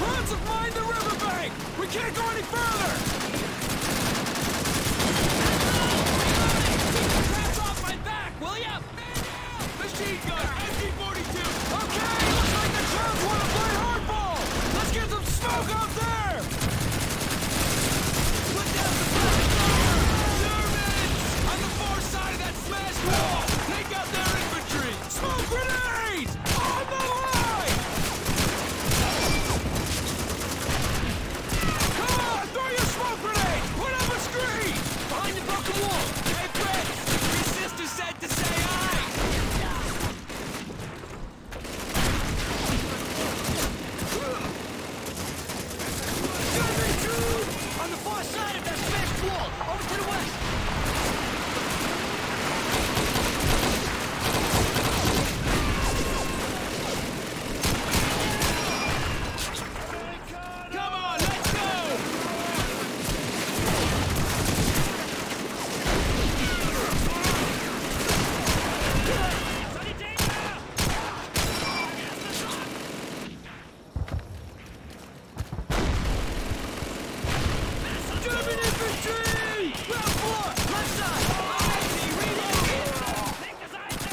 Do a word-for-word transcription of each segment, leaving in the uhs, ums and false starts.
Clouds have mined the riverbank! We can't go any further! Keep the crabs off my back, will ya? Machine gun, M G forty-two! Okay, looks like the Clouds want to play hardball! Let's get some smoke out there! Put down the plastic fire! Germans! On the far side of that smashed wall! Take out their infantry! Smoke grenades! On the line! Come on, throw your smoke grenades! Put up a screen! Behind the broken wall! Hey, Fred! Your sister said to say aye! German troops! On the far side of that smashed wall! Over to the west! Come on, let's go! German infantry! Ground floor! Left side! Empty, reload! Linke Seite!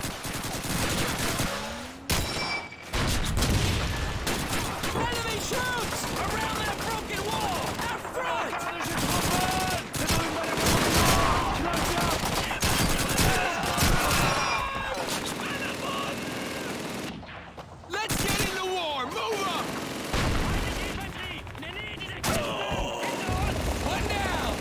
Enemy troops! Around that broken wall! Out front! Let's get in the war! Move up! One down!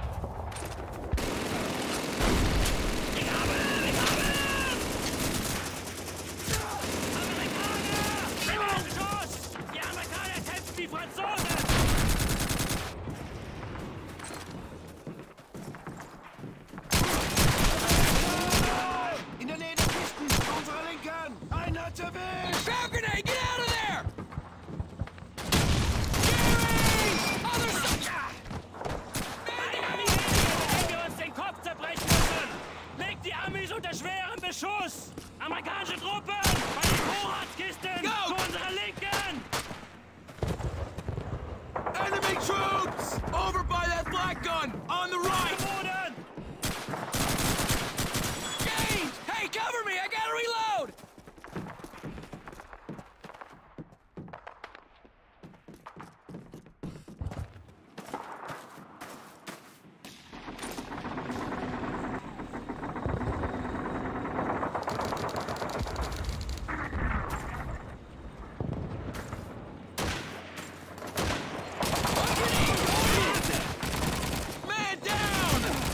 In der Nähe der Kisten! Unsere Linken! Ein hat's erwischt! Ground grenade! Get out of there! Gary! Other side! Wenn wir uns den Kopf zerbrechen müssen! Legt die Amis unter schwerem Beschuss! Amerikanische Truppen! Bei den Vorratskisten! Go! Zu unserer Linken! Enemy troops! Over by that black gun! On the right! Boden! Gaines! Hey, cover me! I gotta reload! Man down!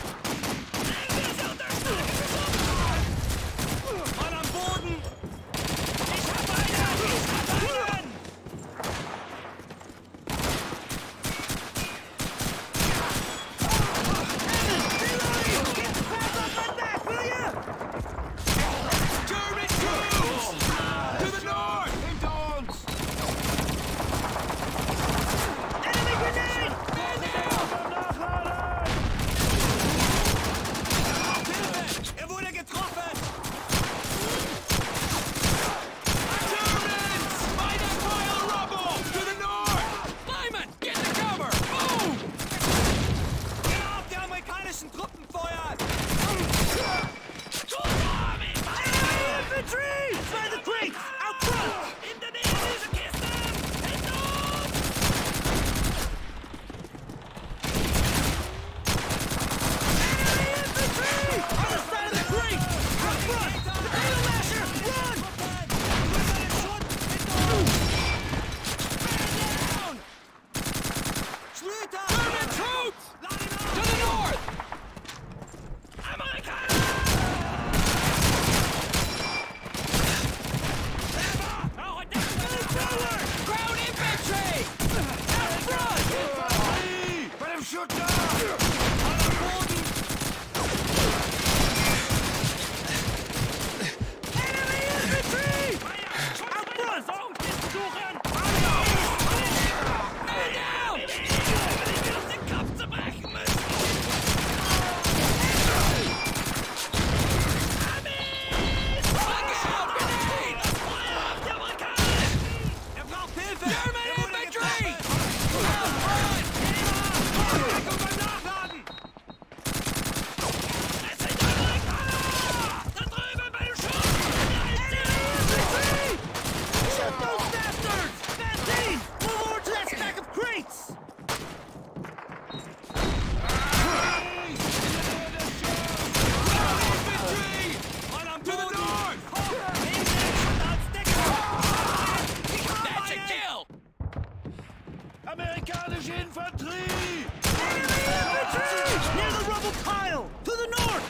Amerikanische Infanterie! Enemy infantry! Near the rubble pile! To the north!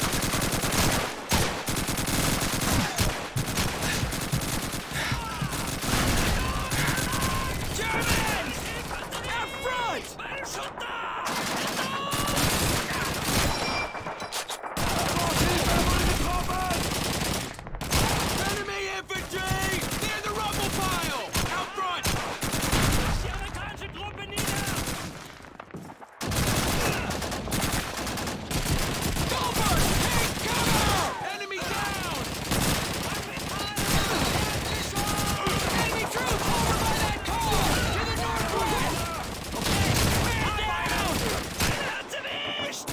Germans! Out front! Meine Schulter! Enemy infantry! Near the rubble pile! Out front! Die amerikanische Truppe nieder! Goldberg! Take cover! Enemy down! Enemy troops over by that car! To the northwest! Man down! Hat's erwischt!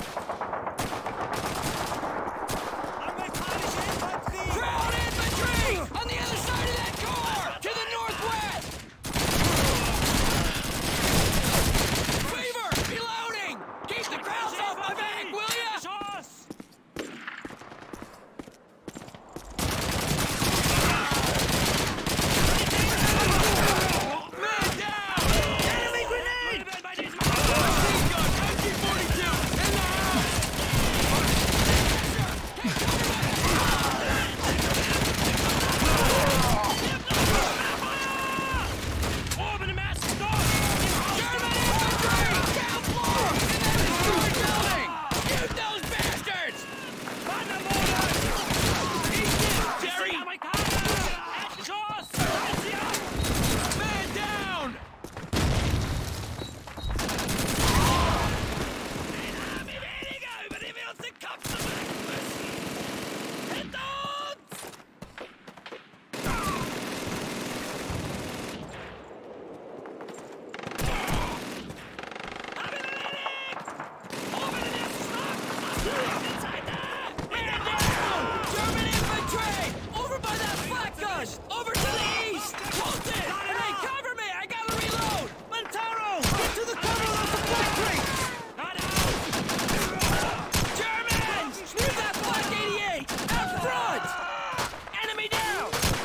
Amerikanische Infanterie! Ground infantry! On the other side of that car! To the northwest! Weaver! Reloading! Keep the crowds off my back, will ya? Schuss! Man down! Enemy grenade! Übel bei diesem Machine gun! nineteen forty-two! In the house! Oben im ersten Stock! German infantry! Down floor! In that destroyed building! Shoot those bastards! Wandermodus! Jerry! Die Amerikaner! Ein Schuss! Halt sie ab! Man down! Arme weniger, über die wir uns den Kopf zerbrechen müssen! Hinter uns! Hab ihn erledigt! Oben im ersten Stock! Auf der rechten Seite! Man down! German infantry! Over by that flak gun! Over to the east! Wilson! Hey, cover me! I gotta reload! Montaro! Get to the cover of the supply crates! Geradeaus! Germans! Near that flak eighty-eight! Out front! Enemy down!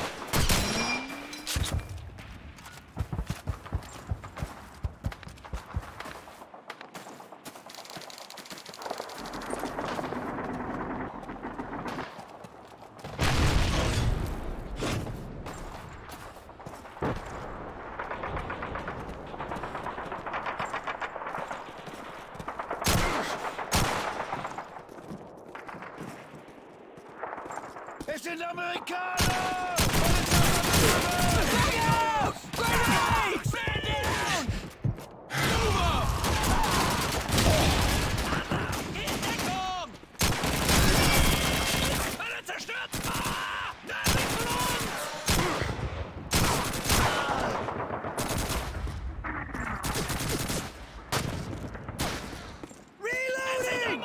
Es sind Amerikaner! Look out! Grenades! Man down! Move up! In Deckung! Alle zerstört! Ah! Nördlich von uns! Reloading!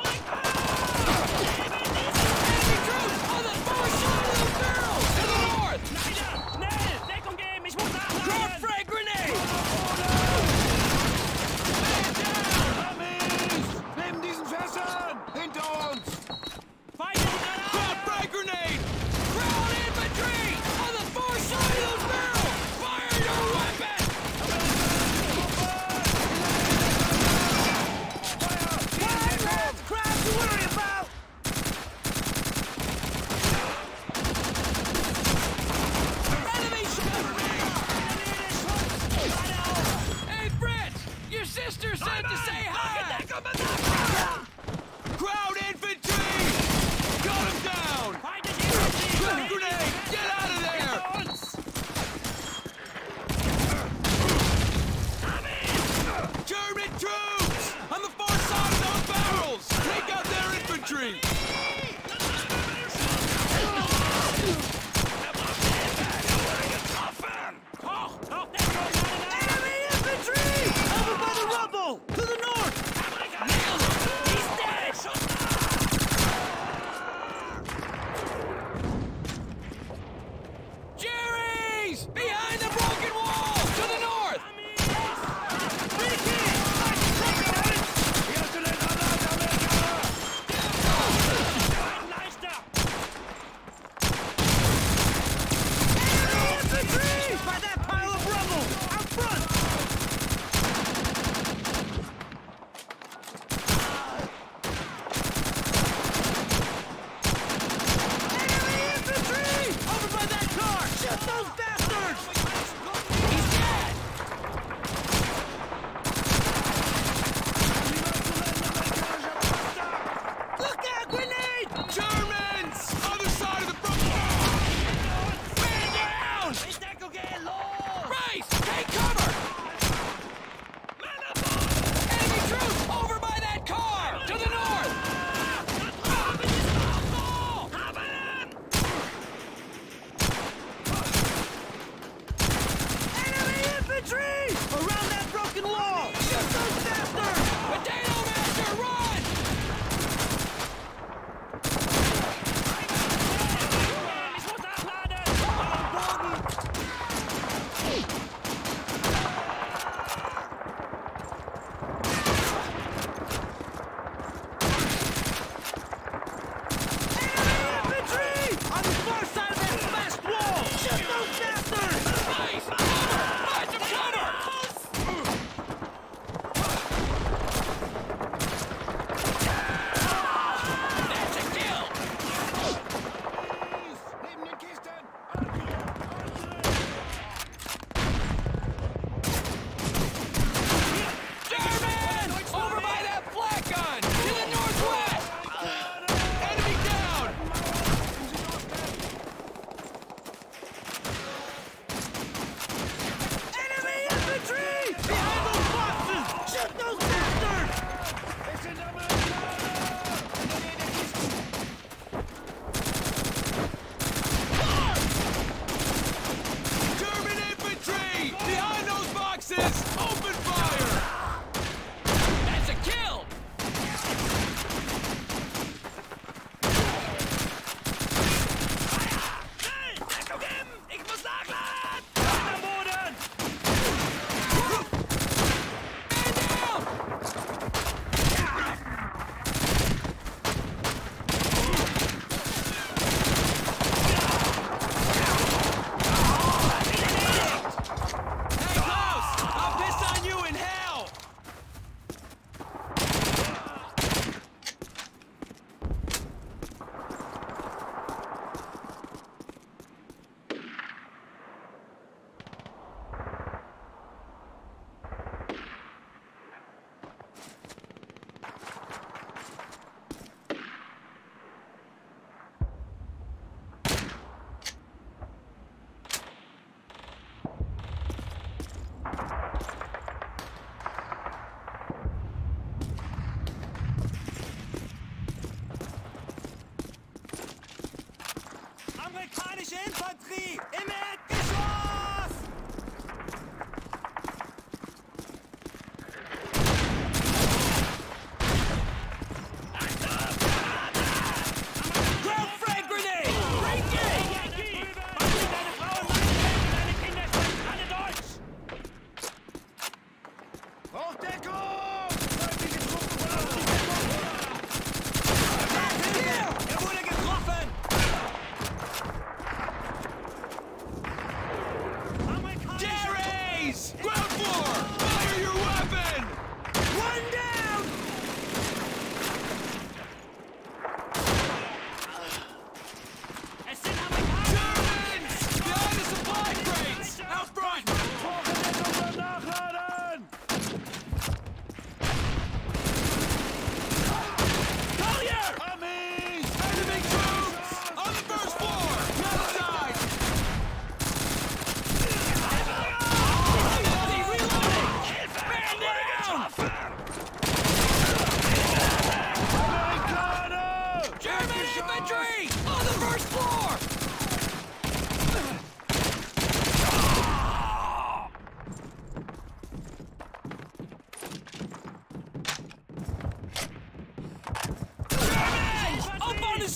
Enemy troops on the far side of those barrels! To the north! Schnell! Deckung geben! Ich muss Drop nachladen! frag grenade! Man down! Amis! Neben diesen Fässern! Hinter uns! Feinde sind Drop gerade frag grenade! Ground infantry! On the far side of those barrels! Fire your weapon! Fire left! Crowd to worry about! Enemy shot! Hey, Fritz! Your sister said to say hi! Crowd infantry! Got him down! Feinde sind Frag grenade! Get out of there! uns! German troops! On the far side of those barrels! Take out their infantry! Hoch! Hoch! Deckung! Enemy infantry! Over by the rubble! To the north! Nailed him!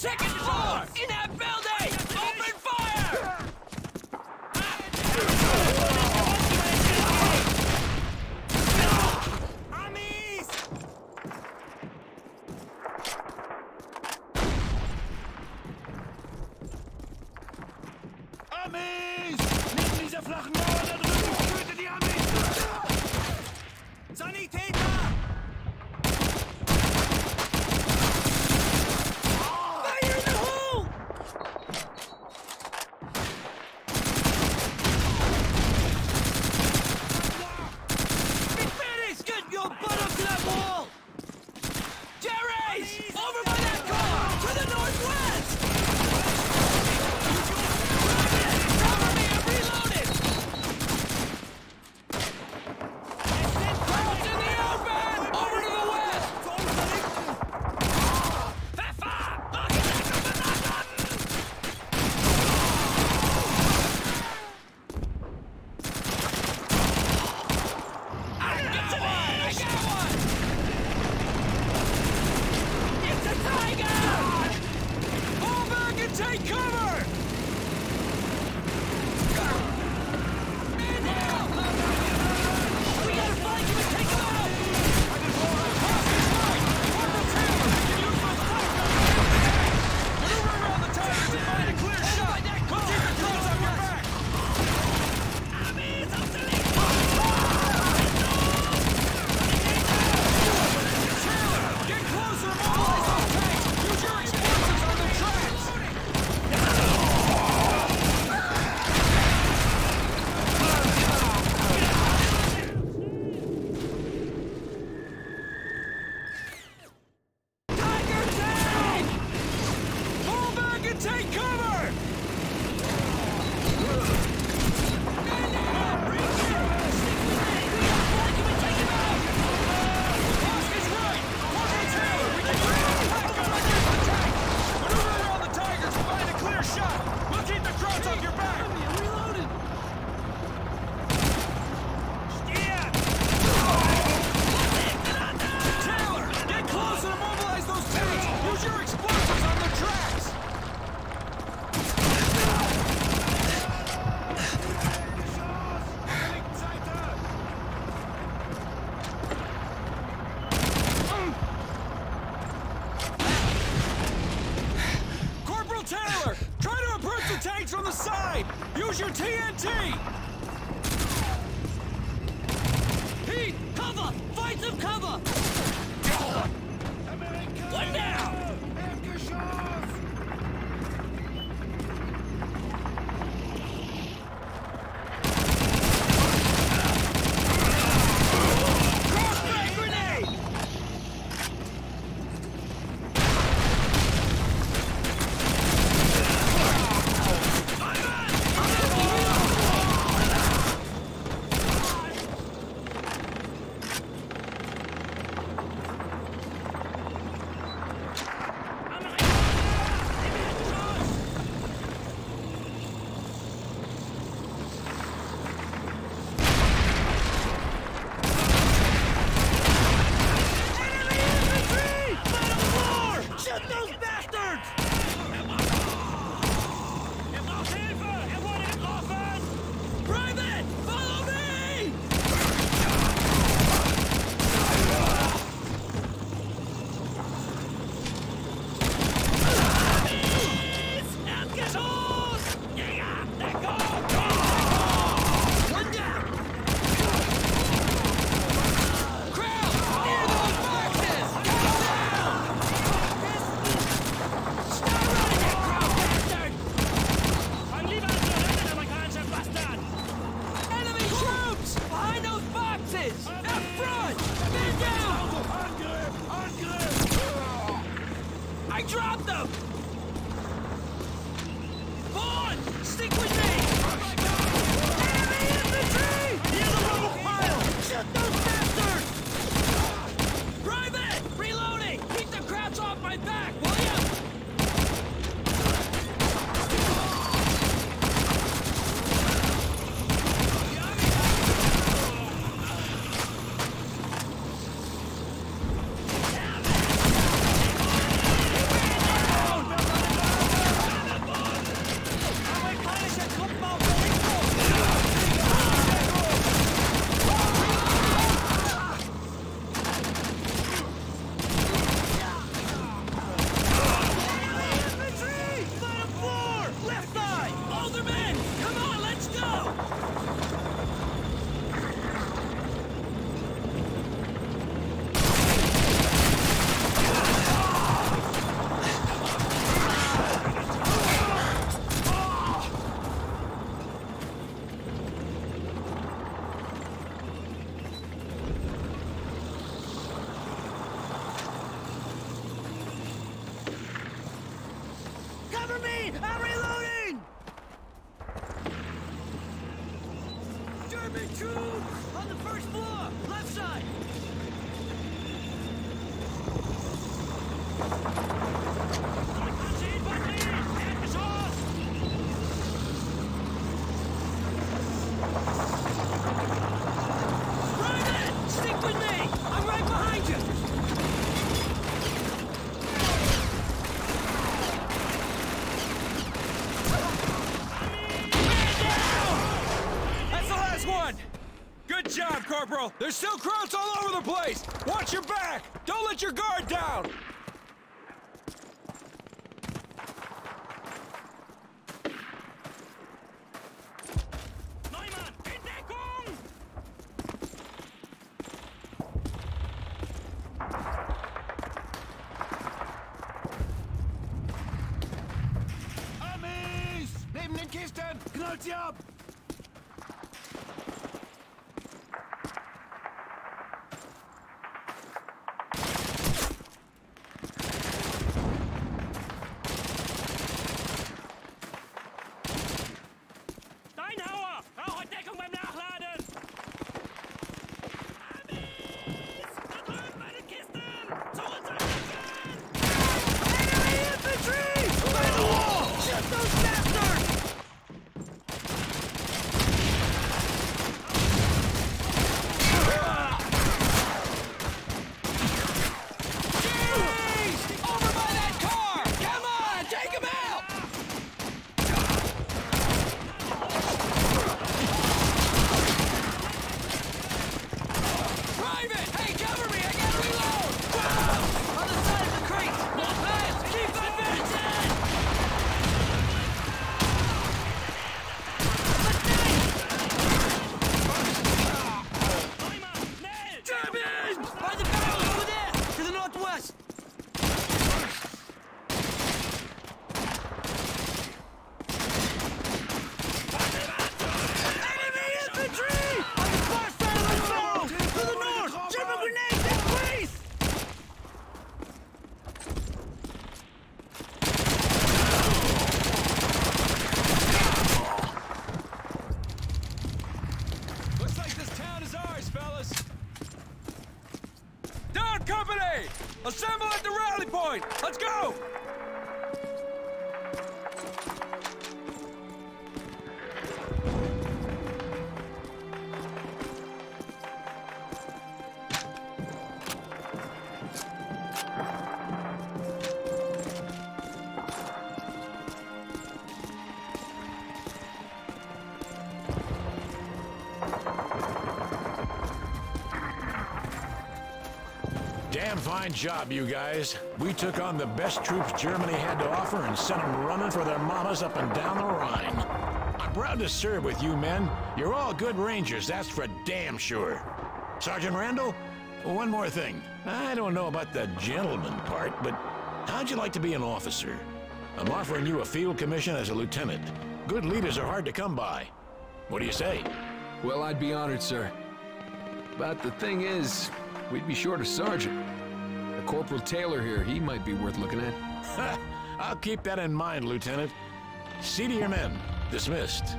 Second floor! In that building! Open fire! Amis! Amis! Neben dieser flachen Mauer da drüben! Tötet die Amis! Sanitäter! Fire in the hole! Be finished! Get your butt up to that wall! Jerry's! Over by that car! To the northwest! Cover me! I'm reloaded! Crowds in the open! Over to the west! Pfeffer! Architekt benachten! I got one! I got one! It's a tiger! Fall back and take cover! Inhale! We gotta find you and take him out! Hostage right! Corporal Taylor, you can use my flashlight! Maneuver around the tires and find a clear shot! We'll keep the cross on your back! Amis, auf der linken! Taylor, get closer and mobilize those tanks! Use your explosives on the tracks! Tiger tank! Fall back and take cover! Hostage right! Corporal Taylor, we can use the tank gun against the tank! Maneuver around the tigers and find a clear shot! We'll keep the crowds off your back! Reloaded! Taylor, get closer and mobilize those tanks! Use your explosives on the tracks! Corporal Taylor, try to approach the tanks from the side! Use your T N T! Pete, cover! Find some cover! One down! Crossback grenade! Corporal! There's still Krauts all over the place! Watch your back! Don't let your guard down! Neumann, in Deckung! Amis! Neben den Kisten! Knallt sie ab! Steinhauer! Brauche Deckung beim Nachladen! Amis! Da drüben bei den Kisten! Zu unseren Rücken! Enemy infantry! By the wall! Shoot those bastards! Jeez! Over by that car! Come on, take him out! Private! Hey, cover me! I gotta reload! Whoa! On the side of the crate! More fast! Keep advancing! Neumann, schnell! German! By the barrels over there! To the northwest! Enemy infantry! On the far side of the zone! To the north! German grenades in place! Looks like this town is ours, fellas! Down, company! Assemble at the rally point! Let's go! Damn fine job, you guys. We took on the best troops Germany had to offer and sent them running for their mamas up and down the Rhine. I'm proud to serve with you men. You're all good rangers, that's for damn sure. Sergeant Randall, one more thing. I don't know about the gentleman part, but how'd you like to be an officer? I'm offering you a field commission as a lieutenant. Good leaders are hard to come by. What do you say? Well, I'd be honored, sir. But the thing is, we'd be short a sergeant. A Corporal Taylor here, he might be worth looking at. I'll keep that in mind, Lieutenant. See to your men. Dismissed.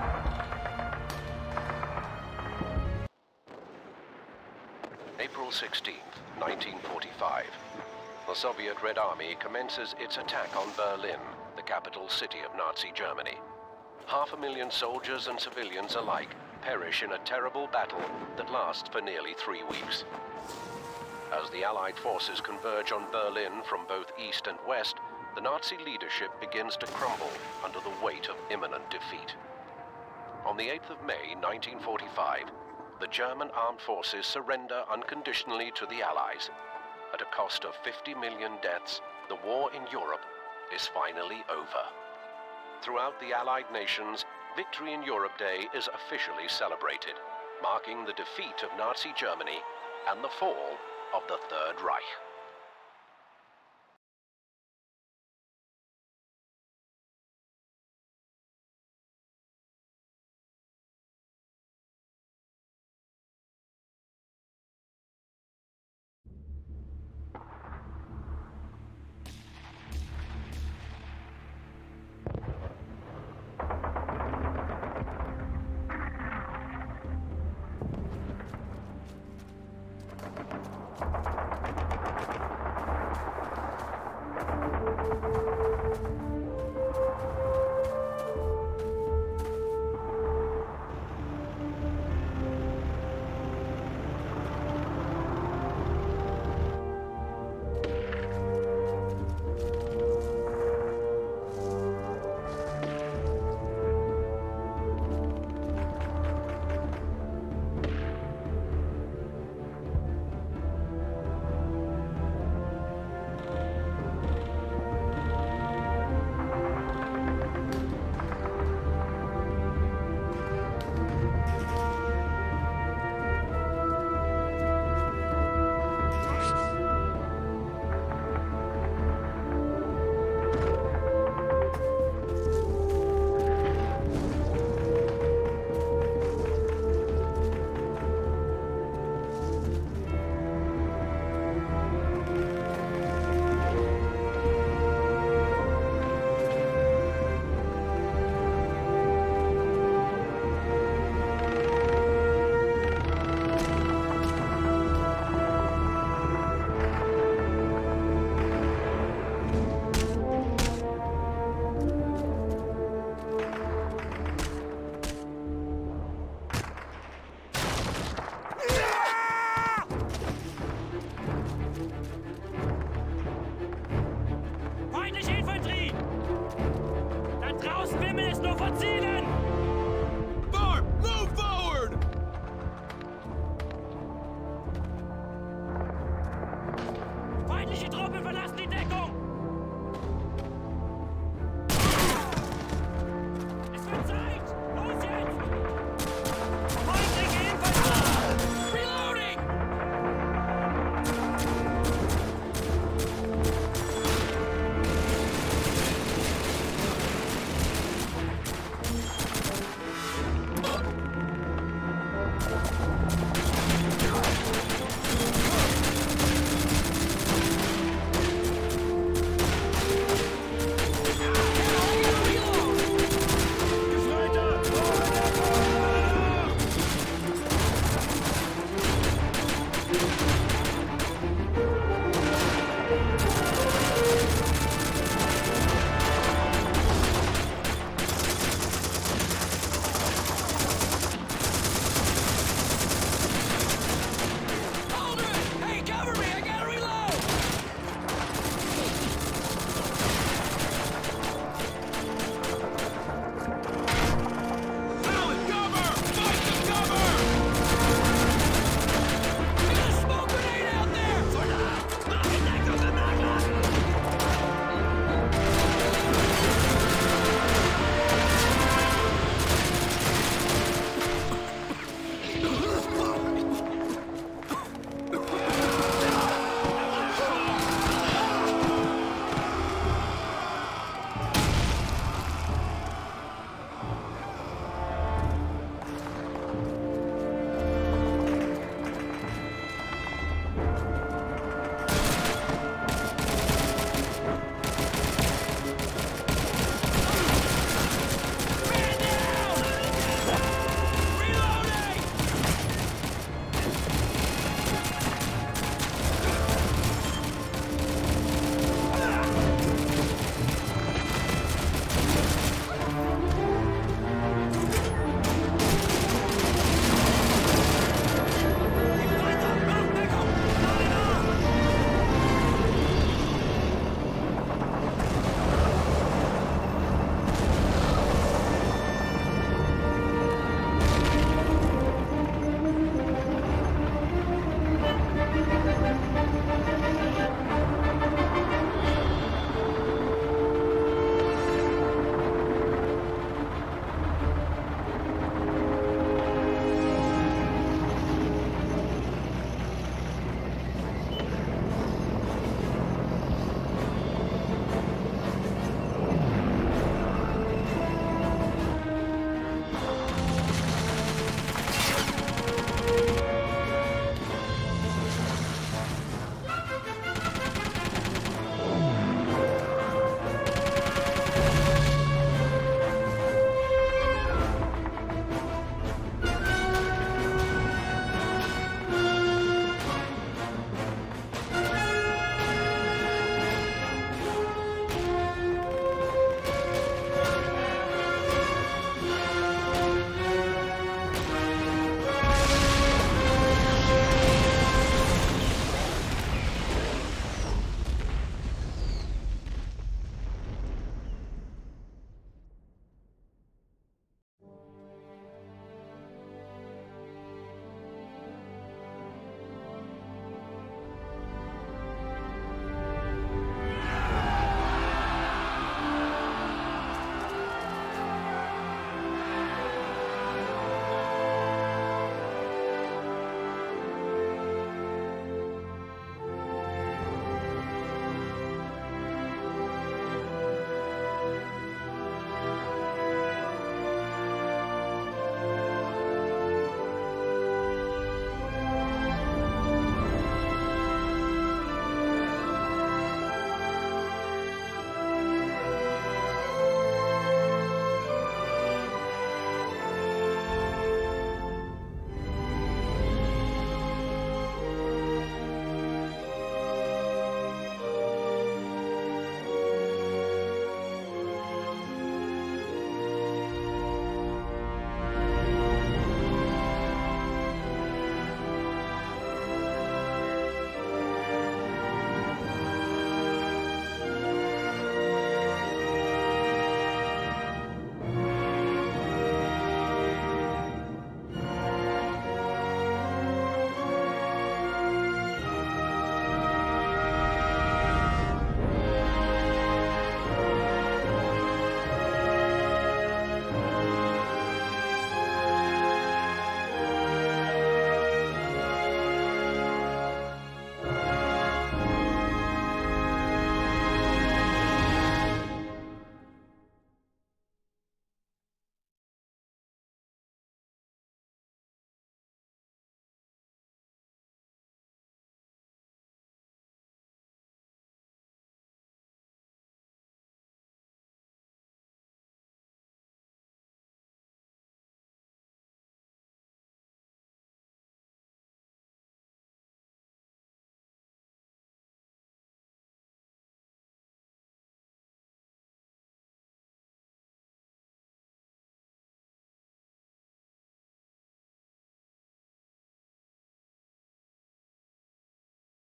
April sixteenth, nineteen forty-five. The Soviet Red Army commences its attack on Berlin, the capital city of Nazi Germany. Half a million soldiers and civilians alike perish in a terrible battle that lasts for nearly three weeks. As the Allied forces converge on Berlin from both east and west, the Nazi leadership begins to crumble under the weight of imminent defeat. On the eighth of May, nineteen forty-five, the German armed forces surrender unconditionally to the Allies. At a cost of fifty million deaths, the war in Europe is finally over. Throughout the Allied nations, Victory in Europe Day is officially celebrated, marking the defeat of Nazi Germany and the fall of the Third Reich. Thank you.